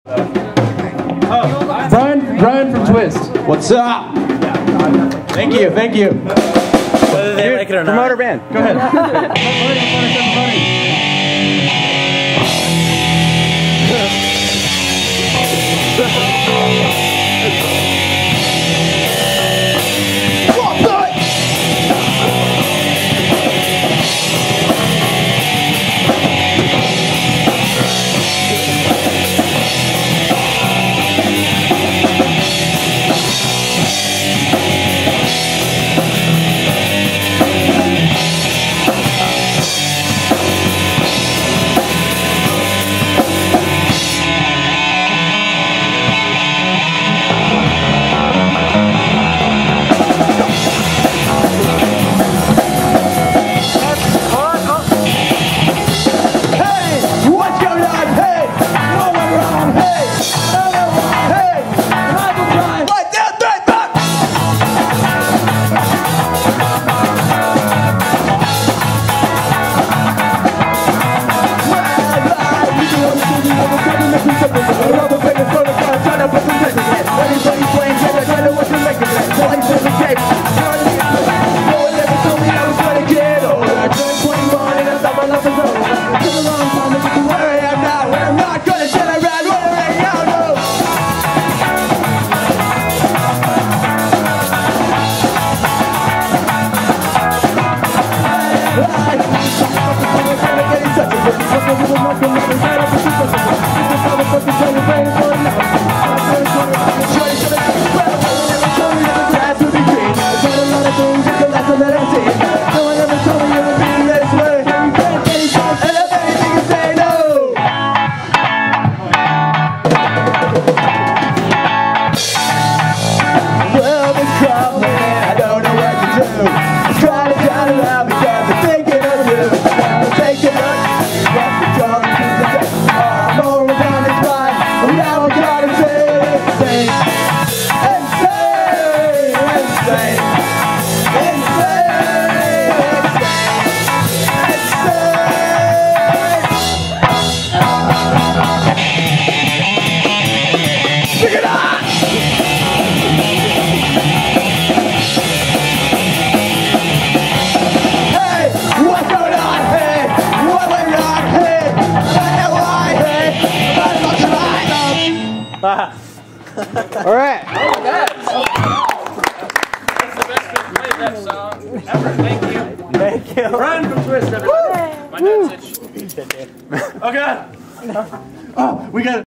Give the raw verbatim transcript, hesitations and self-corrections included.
Oh, Brian, Brian from Twist. What's up? Thank you, thank you. Whether they like it or not. Promoter band. Go ahead. All right. Oh, that's, that's the best been played that song ever. Thank you. Thank you. Brian from Twist, everybody. My dad's itch. Oh, God. Oh, we got it.